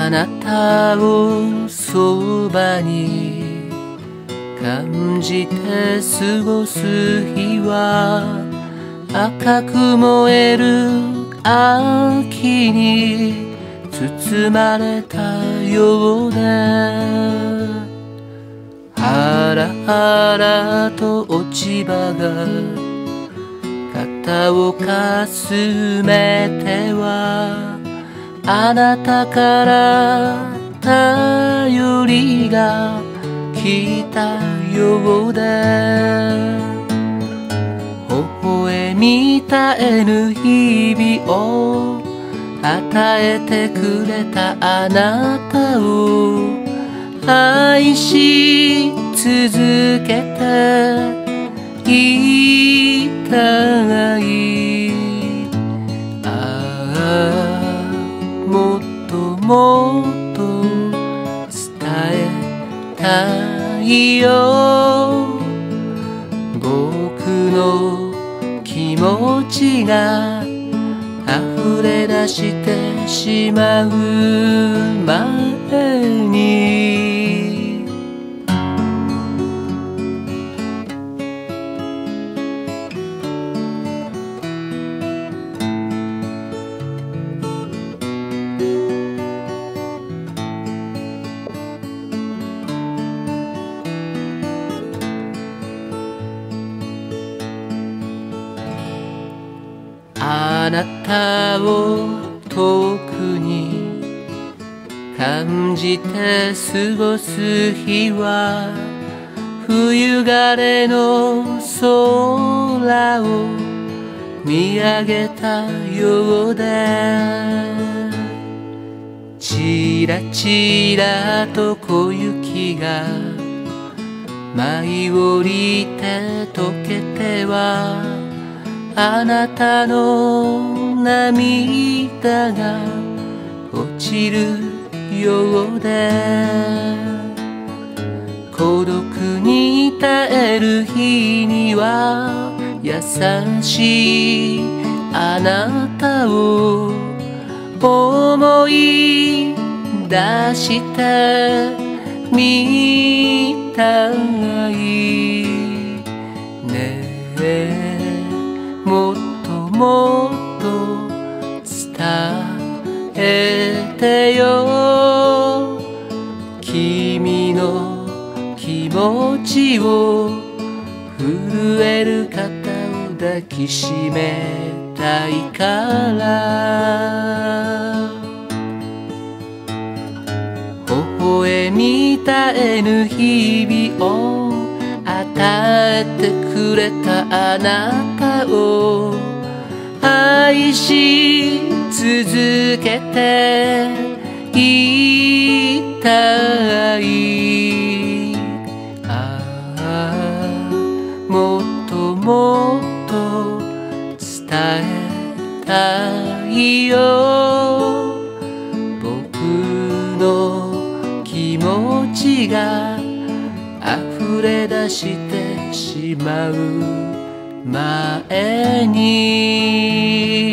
あなたをそばに感じて過ごす日は赤く燃える秋に包まれたようで、ハラハラと落ち葉が肩をかすめてはあなたから頼りが来たようで、微笑み絶えぬ日々を与えてくれたあなたを愛し続けていたい。もっともっと伝えたいよ。僕の気持ちが溢れ出してしまう前に、あなたを遠くに感じて過ごす日は冬晴れの空を見上げたようで、ちらちらと小雪が舞い降りて溶けてはあなたの涙が落ちるようで、孤独に耐える日には優しいあなたを思い出してみたいね。もっともっと伝えてよ。君の気持ちを震える肩を抱きしめたいから、微笑み絶えぬ日々を与えてくれたあなたを愛し続けていたい。もっともっと伝えたいよ。僕の気持ちが溢れ出してしまう前に。